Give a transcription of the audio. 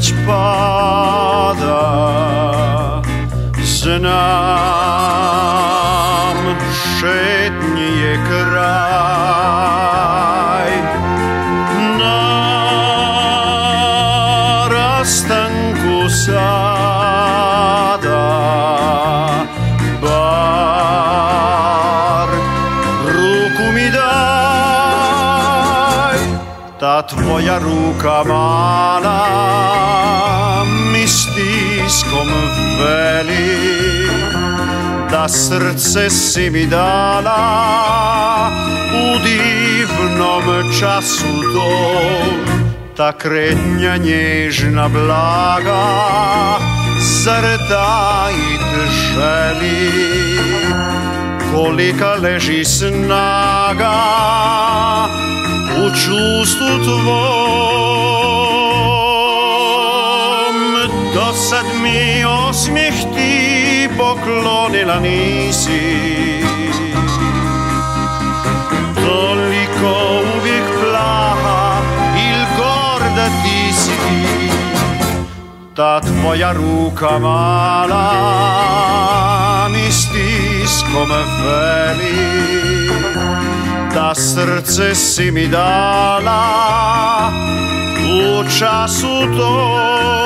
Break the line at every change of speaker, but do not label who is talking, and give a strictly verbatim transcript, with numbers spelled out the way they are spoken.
već pada. Znam, šetnji je kraj, na rastanku sada, bar ruku mi daj. Ta tvoja ruka mala mi stiskom veli da srce si mi dala u divnom času tom. Ta kretnja nježna blaga, zar tajit želi? Kolika leži snaga u čustvu tvom. Dosad mi osmijeh ti poklonila nisi, toliko uvijek plaha il gorda ti si. Ta tvoja ruka mala mi stiskom veli da srce si mi dala u času tom.